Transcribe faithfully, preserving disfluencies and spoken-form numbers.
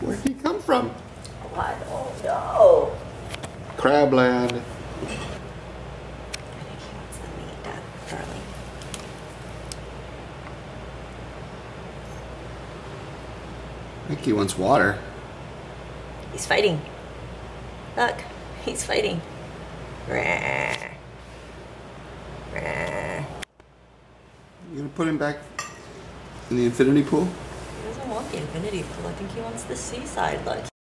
Where did he come from? Oh, I don't know. Crabland. I think he wants to meet Dad, Charlie. I think he wants water. He's fighting. Look, he's fighting. Rah. Rah. You gonna put him back in the infinity pool? He doesn't want the infinity pool. I think he wants the seaside. Look.